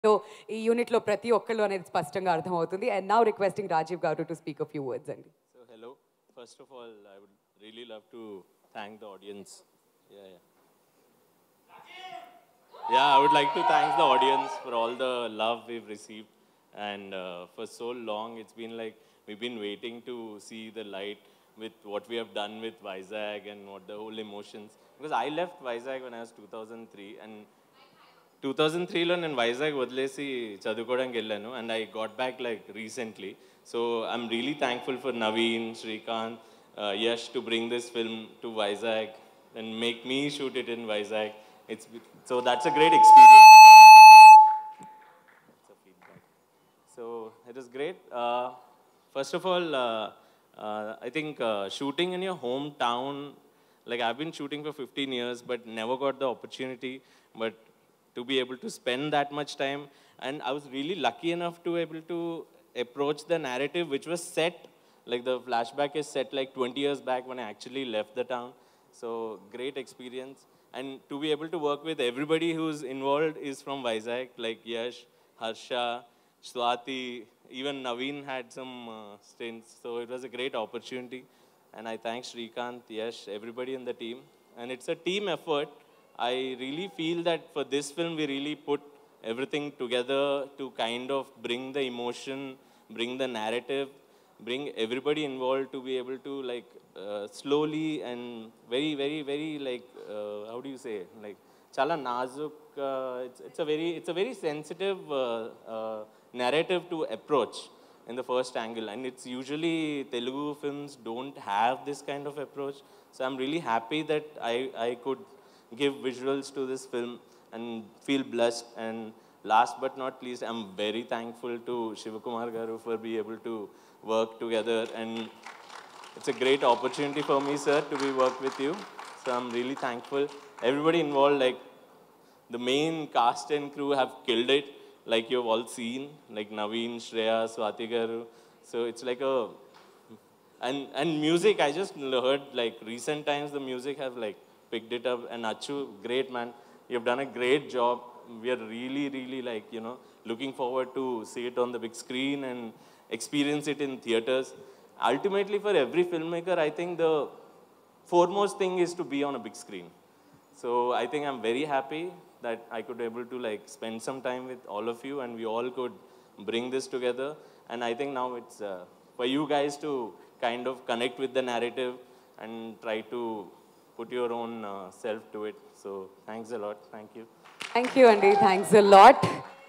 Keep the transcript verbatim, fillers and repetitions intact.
So, ఈ యూనిట్లో ప్రతి ఒక్కళ్ళు అనేది స్పష్టంగా అర్థమవుతుంది. And now requesting Rajiv Garu to speak a few words అండి. So hello. First of all, I would really love to thank the audience. Yeah, yeah. Yeah, I would like to thank the audience for all the love we've received. And uh, for so long, it's been like we've been waiting to see the light with what we have done with Vizag and what the whole emotions. Because I left Vizag when I was two thousand three, and two thousand three లో నేను వైజాగ్ వదిలేసి చదువుకోవడానికి వెళ్ళాను and I got back like recently so I'm really thankful for Naveen Srikanth Yash to bring this film to Vizag and make me shoot it in Vizag it's so that's a great experience so it is great first of all I think shooting in your home town like I've been shooting for fifteen years but never got the opportunity but to be able to spend that much time and I was really lucky enough to able to approach the narrative which was set like the flashback is set like twenty years back when I actually left the town so great experience and to be able to work with everybody who's involved is from Vizag like Yash, Harsha, Swati, even Naveen had some uh, stints so it was a great opportunity and I thank Srikanth, Yash, everybody in the team and it's a team effort. I really feel that for this film we really put everything together to kind of bring the emotion, bring the narrative, bring everybody involved to be able to like uh, slowly and very very very like uh, how do you say like chala nazuk uh, it's, it's a very it's a very sensitive uh, uh, narrative to approach in the first angle and it's usually Telugu films don't have this kind of approach so I'm really happy that I I could give visuals to this film and feel blessed and last but not least I'm very thankful to Shivakumar Garu for being able to work together and it's a great opportunity for me sir to be work with you so I'm really thankful everybody involved like the main cast and crew have killed it like you've all seen like Naveen, Shreya, Swati Garu so it's like a and and music I just heard like recent times the music have like picked it up and Achu great man you've done a great job we are really really like you know looking forward to see it on the big screen and experience it in theaters ultimately for every filmmaker I think the foremost thing is to be on a big screen so I think I'm very happy that I could able to like spend some time with all of you and we all could bring this together and I think now it's uh, for you guys to kind of connect with the narrative and try to put your own uh, self to it so thanks a lot thank you Thank you, Andy. Thanks a lot.